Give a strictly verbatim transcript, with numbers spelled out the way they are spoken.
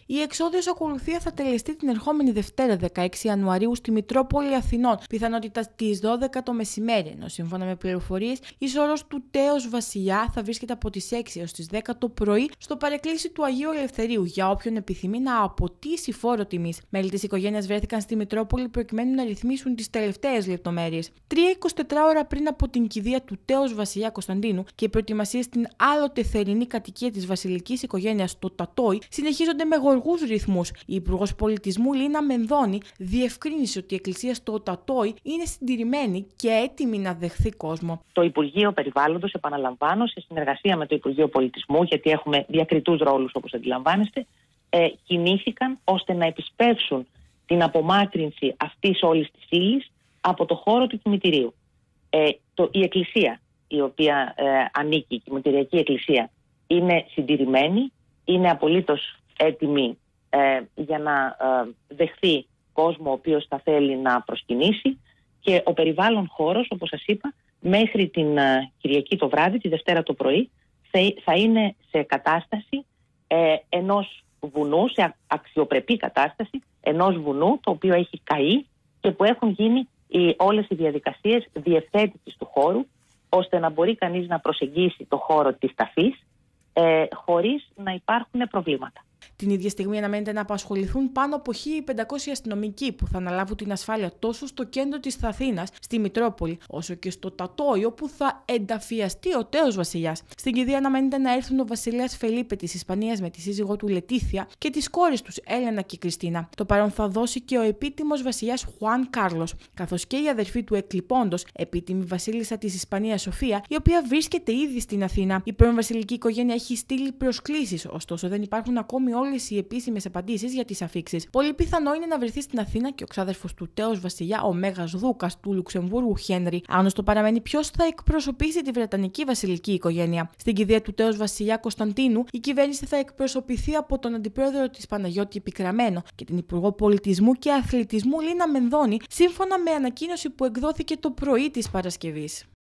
Η εξόδιος ακολουθία θα τελεστεί την ερχόμενη Δευτέρα, δεκαέξι Ιανουαρίου, στη Μητρόπολη Αθηνών, πιθανότητα στις δώδεκα το μεσημέρι, ενώ σύμφωνα με πληροφορίες, η σωρός του τέος Βασιλιά θα βρίσκεται από τις έξι έως τις δέκα το πρωί στο παρεκκλήσι του Αγίου Ελευθερίου για όποιον επιθυμεί να αποτίσει φόρο τιμής. Μέλη της οικογένειας βρέθηκαν στη Μητρόπολη προκειμένου να ρυθμίσουν τις τελευταίες λεπτομέρειες. Τρία εικοσιτέσσερις ώρα πριν από την κηδεία του τέος Βασιλιά Κωνσταντίνου και οι προετοιμασίες στην άλλοτε θερινή κατοικία της βασιλικής οικογένειας, το Τατόι, συνεχίζονται με γοργούς ρυθμούς. Η Υπουργός Πολιτισμού Λίνα Μενδώνη διευκρίνησε ότι η εκκλησία στο Τατόι είναι συντηρημένη και έτοιμη να δεχθεί κόσμο. Το Υπουργείο Περιβάλλοντος, επαναλαμβάνω, σε συνεργασία με το Υπουργείο Πολιτισμού, γιατί έχουμε διακριτούς ρόλους όπως αντιλαμβάνεστε, ε, κινήθηκαν ώστε να επισπεύσουν την απομάκρυνση αυτής όλης της ύλης από το χώρο του κημητηρίου. Ε, το, η εκκλησία, η οποία ε, ανήκει, η κημητηριακή εκκλησία, είναι συντηρημένη, είναι απολύτως έτοιμη ε, για να ε, δεχθεί κόσμο ο οποίος θα θέλει να προσκυνήσει, και ο περιβάλλον χώρος, όπως σας είπα, μέχρι την ε, Κυριακή το βράδυ, τη Δευτέρα το πρωί, θα, θα είναι σε κατάσταση ε, ενός βουνού, σε αξιοπρεπή κατάσταση ενός βουνού το οποίο έχει καεί και που έχουν γίνει οι, όλες οι διαδικασίες διευθέτησης του χώρου, ώστε να μπορεί κανείς να προσεγγίσει το χώρο της ταφής ε, χωρίς να υπάρχουν προβλήματα. Την ίδια στιγμή αναμένεται να απασχοληθούν πάνω από χίλια πεντακόσιοι αστυνομικοί που θα αναλάβουν την ασφάλεια τόσο στο κέντρο της Αθήνας, στη Μητρόπολη, όσο και στο Τατόι, όπου θα ενταφιαστεί ο τέος Βασιλιάς. Στην κηδεία αναμένεται να έρθουν ο βασιλέας Φελίπε της Ισπανίας με τη σύζυγό του Λετίθια και τις κόρες τους Έλενα και Κριστίνα. Το παρόν θα δώσει και ο επίτιμος βασιλιάς Χουάν Κάρλος, καθώς και η αδερφή του εκλειπώντος, επίτιμη βασίλισσα της Ισπανίας Σοφία, η οποία βρίσκεται ήδη στην Αθήνα. Η πρώην βασιλική οικογένεια έχει στείλει προσκλήσεις, ωστόσο δεν υπάρχουν ακόμη όλες οι επίσημες απαντήσεις για τις αφίξεις. Πολύ πιθανό είναι να βρεθεί στην Αθήνα και ο ξάδερφος του τέος Βασιλιά, ο Μέγας Δούκας του Λουξεμβούργου Χένρι. Άγνωστο παραμένει ποιος θα εκπροσωπήσει τη Βρετανική βασιλική οικογένεια. Στην κηδεία του τέος Βασιλιά Κωνσταντίνου, η κυβέρνηση θα εκπροσωπηθεί από τον αντιπρόεδρο της Παναγιώτη Επικραμένο και την Υπουργό Πολιτισμού και Αθλητισμού Λίνα Μενδώνη, σύμφωνα με ανακοίνωση που εκδόθηκε το πρωί της Παρασκευής.